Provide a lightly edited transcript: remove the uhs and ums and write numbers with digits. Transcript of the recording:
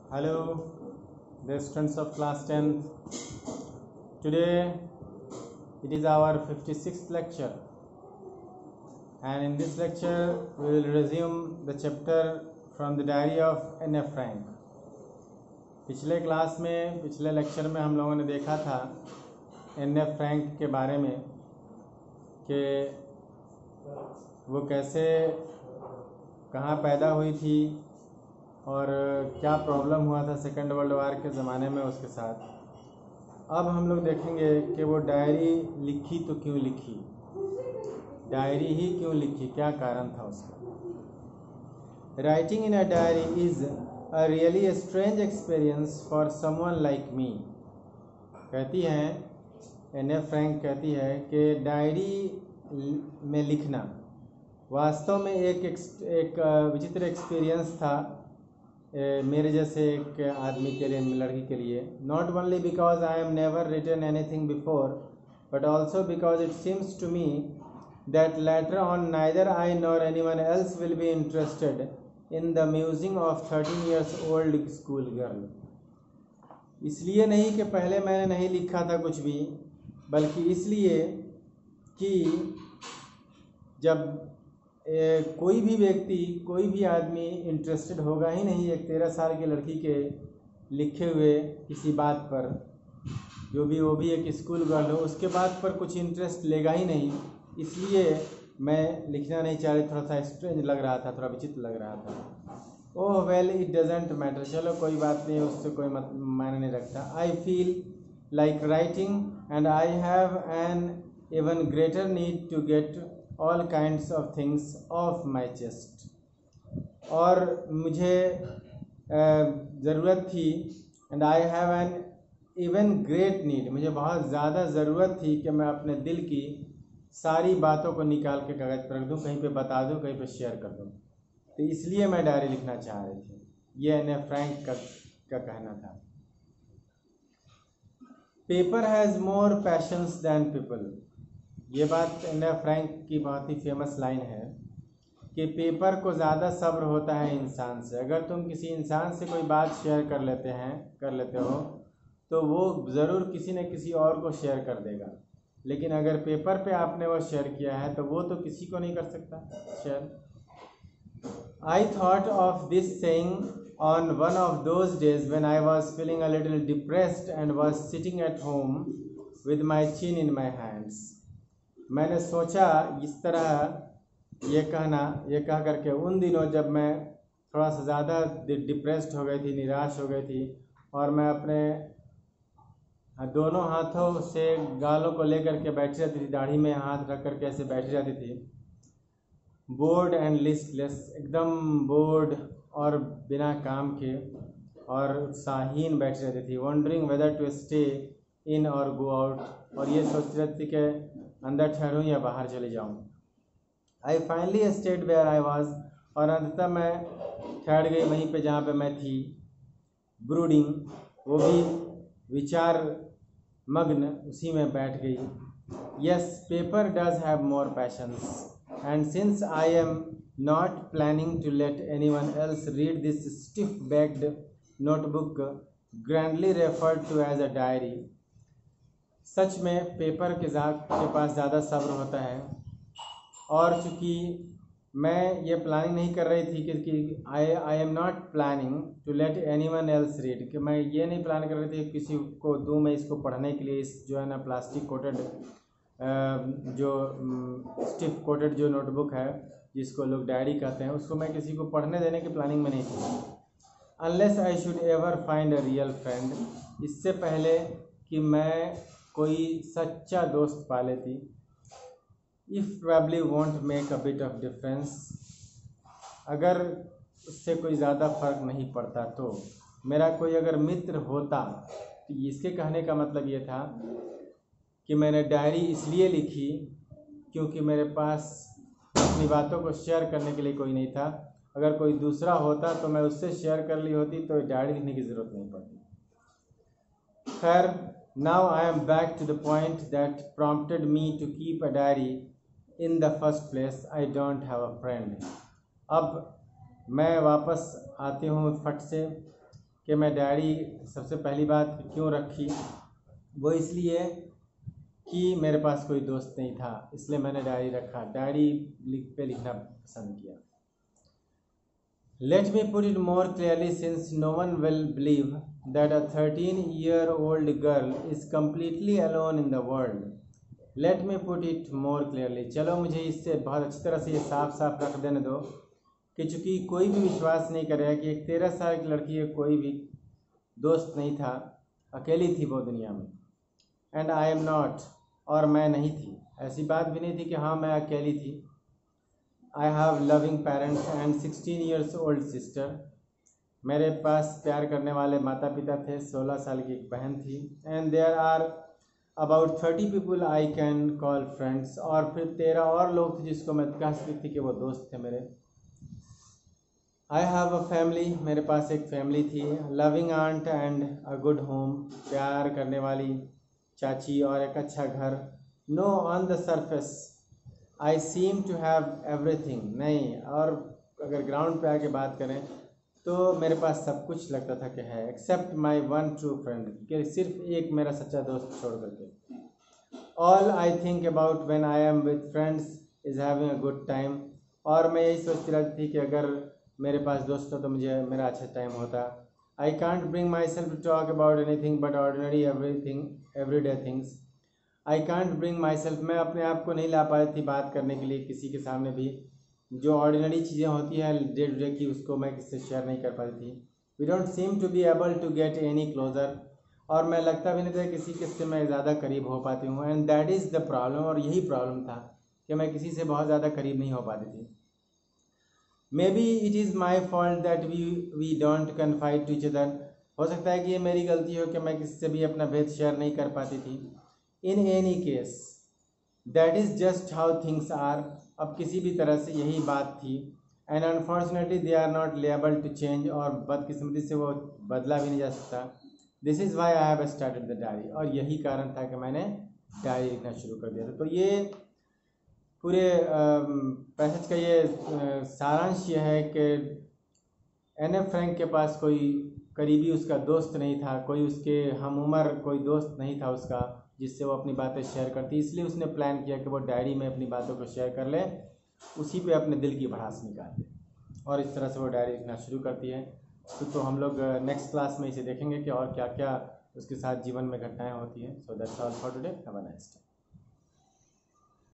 Hello, dear students of class 10th. Today it is our 56th lecture, and in this lecture we will resume the chapter from the diary of N.F. Frank. पिछले lecture में हम लोगों ने देखा था N.F. Frank के बारे में कि वो कैसे कहाँ पैदा हुई थी और क्या प्रॉब्लम हुआ था सेकेंड वर्ल्ड वार के ज़माने में उसके साथ। अब हम लोग देखेंगे कि वो डायरी लिखी तो क्यों लिखी, डायरी ही क्यों लिखी, क्या कारण था उसका। Writing in a diary is a really strange experience for someone like me. कहती हैं N.F. फ्रैंक कहती है कि डायरी में लिखना वास्तव में एक विचित्र एक्सपीरियंस था मेरे जैसे एक आदमी के लिए, लड़की के लिए। Not only because I am never written anything before but also because it seems to me that later on neither I nor anyone else will be interested in the musing of 13 years old school girl. इसलिए नहीं कि पहले मैंने नहीं लिखा था कुछ भी, बल्कि इसलिए कि जब कोई भी व्यक्ति, कोई भी आदमी इंटरेस्टेड होगा ही नहीं एक 13 साल की लड़की के लिखे हुए किसी बात पर, जो भी वो भी एक स्कूल गर्ल हो, उसके बात पर कुछ इंटरेस्ट लेगा ही नहीं। इसलिए मैं लिखना नहीं चाह रही, थोड़ा सा स्ट्रेंज लग रहा था, थोड़ा विचित्र लग रहा था। Oh well it doesn't matter, चलो कोई बात नहीं, उससे कोई मायने नहीं रखता। I feel like writing and I have an even greater need to get all kinds of things off my chest। और मुझे ज़रूरत थी and I have an even great need, मुझे बहुत ज़्यादा ज़रूरत थी कि मैं अपने दिल की सारी बातों को निकाल के कागज़ पर रख दूँ, कहीं पे बता दूँ, कहीं पे शेयर कर दूँ। तो इसलिए मैं डायरी लिखना चाह रही थी, ये N.F. फ्रैंक का कहना था। Paper has more patience than people, ये बात N.F. फ्रैंक की बहुत ही फेमस लाइन है कि पेपर को ज़्यादा सब्र होता है इंसान से। अगर तुम किसी इंसान से कोई बात शेयर कर लेते हो तो वो ज़रूर किसी न किसी और को शेयर कर देगा, लेकिन अगर पेपर पे आपने वो शेयर किया है तो वो तो किसी को नहीं कर सकता share. I thought of this saying on one of those days when I was feeling a little depressed and was sitting at home with my chin in my hands. मैंने सोचा इस तरह ये कह करके उन दिनों जब मैं थोड़ा सा ज़्यादा डिप्रेस्ड हो गई थी, निराश हो गई थी, और मैं अपने दोनों हाथों से गालों को लेकर के बैठी रहती थी, दाढ़ी में हाथ रख करके ऐसे बैठी रहती थी, बोर्ड एंड लिस्टलेस, एकदम बोर्ड और बिना काम के और उत्साहहीन बैठी रहती थी। Wondering whether to stay in और गो आउट, और ये सोचती रहती थी कि अंदर ठहरूँ या बाहर चले जाऊँ। I finally stayed where I was, और अंततः मैं ठहर गई वहीं पे जहाँ पे मैं थी। ब्रूडिंग, वो भी विचार मग्न, उसी में बैठ गई। Yes, paper does have more patience and since I am not planning to let anyone else read this stiff backed notebook grandly referred to as a diary. सच में पेपर के पास ज़्यादा सब्र होता है, और चूँकि मैं ये प्लानिंग नहीं कर रही थी कि I am not planning to let anyone else read, कि मैं ये नहीं प्लान कर रही थी कि किसी को दूँ मैं इसको पढ़ने के लिए। इस जो है ना प्लास्टिक कोटेड जो स्टिफ कोटेड जो नोटबुक है जिसको लोग डायरी कहते हैं, उसको मैं किसी को पढ़ने देने की प्लानिंग में नहीं थी। Unless I should ever find a real friend, इससे पहले कि मैं कोई सच्चा दोस्त पा लेती। If probably won't make a bit of difference, अगर उससे कोई ज़्यादा फ़र्क नहीं पड़ता तो मेरा कोई अगर मित्र होता। तो इसके कहने का मतलब ये था कि मैंने डायरी इसलिए लिखी क्योंकि मेरे पास अपनी बातों को शेयर करने के लिए कोई नहीं था। अगर कोई दूसरा होता तो मैं उससे शेयर कर ली होती, तो डायरी लिखने की ज़रूरत नहीं पड़ती। खैर, now I am back to the point that prompted me to keep a diary in the first place. I don't have a friend. अब मैं वापस आती हूँ फट से कि मैं डायरी सबसे पहली बात क्यों रखी, वो इसलिए कि मेरे पास कोई दोस्त नहीं था, इसलिए मैंने डायरी रखा। डायरी लिखना पसंद किया। Let me put it more clearly, since no one will believe that a 13-year-old girl is completely alone in the world. Let me put it more clearly. चलो मुझे इससे बहुत अच्छी तरह से ये साफ साफ रख देने दो कि चूँकि कोई भी विश्वास नहीं करेगा कि एक 13 साल की लड़की है, कोई भी दोस्त नहीं था, अकेली थी वो दुनिया में। एंड आई एम नॉट, और मैं नहीं थी, ऐसी बात भी नहीं थी कि हाँ मैं अकेली थी। I have loving parents and 16 years old sister. मेरे पास प्यार करने वाले माता पिता थे, 16 साल की एक बहन थी। And there are about 30 people I can call friends. और फिर 13 और लोग थे जिसको मैं कह सकती थी कि वो दोस्त थे मेरे। I have a family. मेरे पास एक फैमिली थी। Loving aunt and a good home. प्यार करने वाली चाची और एक अच्छा घर। No, on the surface I seem to have everything. नहीं, और अगर ग्राउंड पे आके बात करें तो मेरे पास सब कुछ लगता था कि है, except my one true friend, कि सिर्फ एक मेरा सच्चा दोस्त छोड़ करके। All I think about when I am with friends is having a good time. और मैं यही सोचती रहती थी कि अगर मेरे पास दोस्त हो तो मुझे मेरा अच्छा टाइम होता। I can't bring myself to talk about anything but ordinary everyday things. I can't bring myself, मैं अपने आप को नहीं ला पाई थी बात करने के लिए किसी के सामने भी, जो ऑर्डिनरी चीज़ें होती हैं डे टू डे की, उसको मैं किसी से शेयर नहीं कर पाती थी। We don't seem to be able to get any closer, और मैं लगता भी नहीं था किसी के से मैं ज़्यादा करीब हो पाती हूँ। And that is the problem, और यही प्रॉब्लम था कि मैं किसी से बहुत ज़्यादा करीब नहीं हो पाती थी। Maybe it is my fault that we don't confide to each other. हो सकता है कि ये मेरी गलती हो कि मैं किसी से भी अपना भेद शेयर नहीं कर पाती थी। In any case, that is just how things are. अब किसी भी तरह से यही बात थी। And unfortunately they are not liable to change, और बदकिस्मती से वो बदला भी नहीं जा सकता। This is why I have started the diary, और यही कारण था कि मैंने डायरी लिखना शुरू कर दिया था। तो ये पूरे पैसेज का ये सारांश ये है कि एने फ्रैंक के पास कोई करीबी उसका दोस्त नहीं था, कोई उसके हम उम्र कोई दोस्त नहीं था उसका जिससे वो अपनी बातें शेयर करती, इसलिए उसने प्लान किया कि वो डायरी में अपनी बातों को शेयर कर ले, उसी पे अपने दिल की भड़ास निकाल दे, और इस तरह से वो डायरी लिखना शुरू करती है। तो हम लोग नेक्स्ट क्लास में इसे देखेंगे कि और क्या क्या उसके साथ जीवन में घटनाएं होती हैं। So that's all for today, have a nice day.